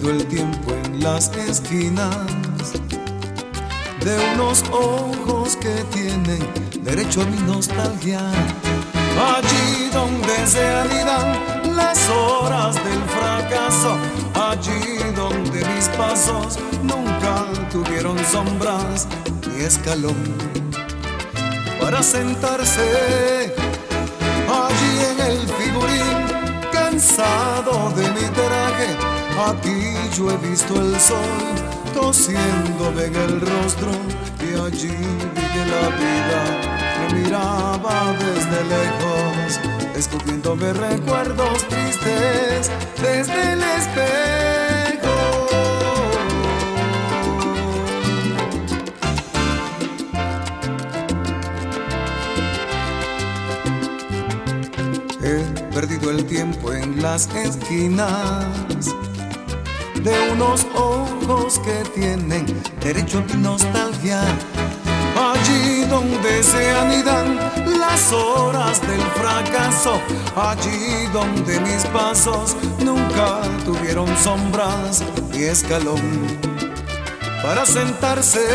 perdido el tiempo en las esquinas de unos ojos que tienen derecho a mi nostalgia. Allí donde se anidan las horas del fracaso, allí donde mis pasos nunca tuvieron sombras ni escalón para sentarse. Allí en el figurín cansado de mi traje, aquí yo he visto el sol tosiéndome en el rostro, y allí vi que la vida me miraba desde lejos, escupiéndome recuerdos tristes desde el espejo. He perdido el tiempo en las esquinas de unos ojos que tienen derecho a mi nostalgia. Allí donde se anidan las horas del fracaso, allí donde mis pasos nunca tuvieron sombras ni escalón para sentarse.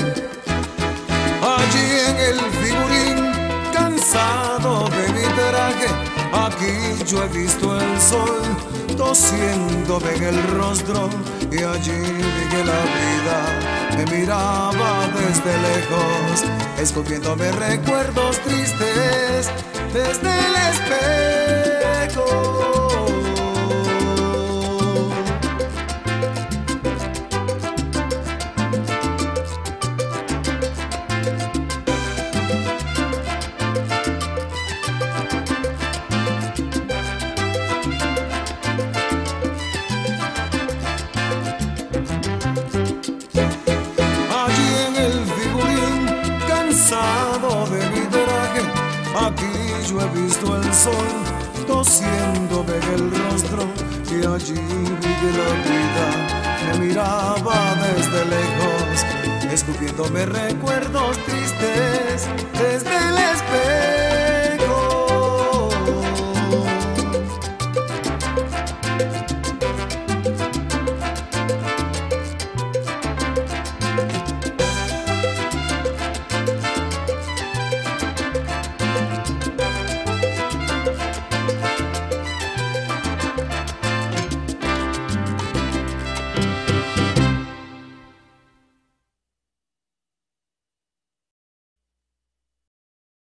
Allí en el figurín cansado de mi traje, aquí yo he visto el sol tosiéndome en el rostro, y allí vi que la vida me miraba desde lejos, escupiéndome recuerdos tristes desde el espejo. Cansado de mi traje, aquí yo he visto el sol tosiéndome en el rostro, y allí vi que la vida me miraba desde lejos, escupiéndome recuerdos tristes desde el espejo.